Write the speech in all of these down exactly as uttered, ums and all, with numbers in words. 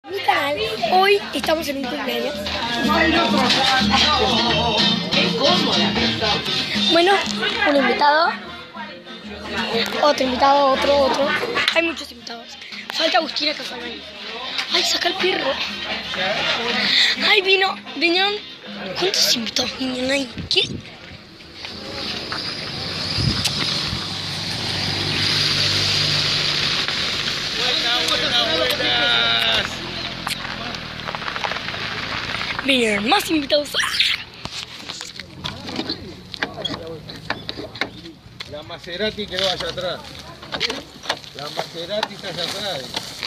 Mi canal, hoy estamos en un cumpleaños. Bueno, un invitado, otro invitado, otro, otro. Hay muchos invitados. Falta Agustina Casanay. Ay, saca el perro. Ay, vino, vinieron. ¿Cuántos invitados vinieron ahí? ¿Qué? Vinieron más invitados. La Maserati quedó allá atrás. La Maserati está allá atrás.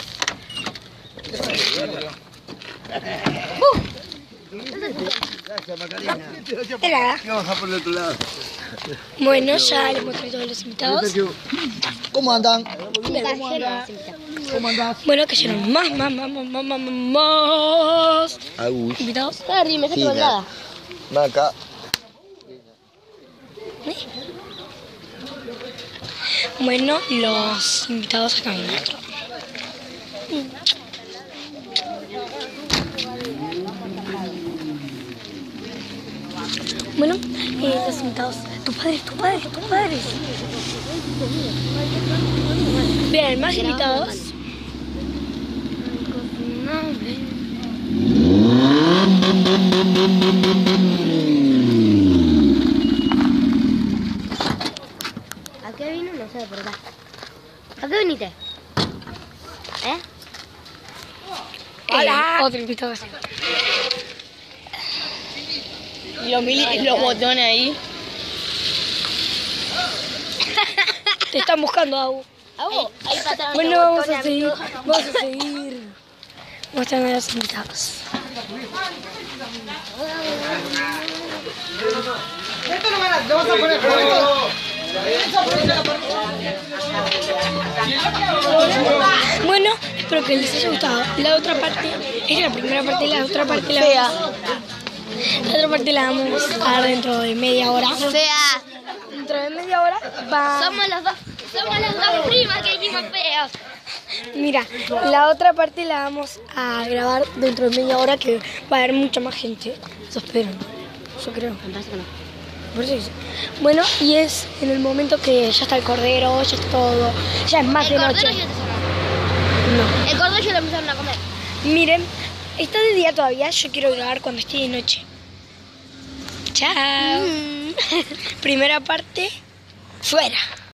Uh. Gracias, Macarena. De nada. Vamos a por el otro lado. Bueno, ya les mostré a todos los invitados. ¿Cómo andan? ¿Cómo andan? ¿Cómo andan? Bueno, cayeron más, más, más, más, más, más, más Agus. invitados. Harry, me dejaste colgada. Maca. Bueno, los invitados acá me muestro. Bueno, eh, los invitados. Tu padre, tu padre, tu padre. Bien, más invitados. ¿A qué vino? No sé, pero está. ¿A qué viniste? ¿Eh? Hola. Eh, otro invitado. Y los, mili los botones ahí. Te están buscando, Agu. ¿A vos? Ahí pasaron Bueno, los vamos botones, a seguir, amigo. vamos a seguir mostrando a los invitados. Esto no van a, no vas a poner fuego. Bueno, espero que les haya gustado. La otra parte, esta es la primera parte, la otra parte la Fea. vamos, la otra parte la vamos a dar dentro de media hora. Fea. Dentro de media hora va. Somos los dos. Somos las dos primas que dijimos feas. Mira, la otra parte la vamos a grabar dentro de media hora, que va a haber mucha más gente. Eso espero. Yo creo. Por eso dice. Bueno, y es en el momento que ya está el cordero, ya está todo, ya es más El de cordero noche. ya te sacaron. No. El cordero ya lo empezaron a comer. Miren, está de día todavía, yo quiero grabar cuando esté de noche. Chao. Primera parte, fuera.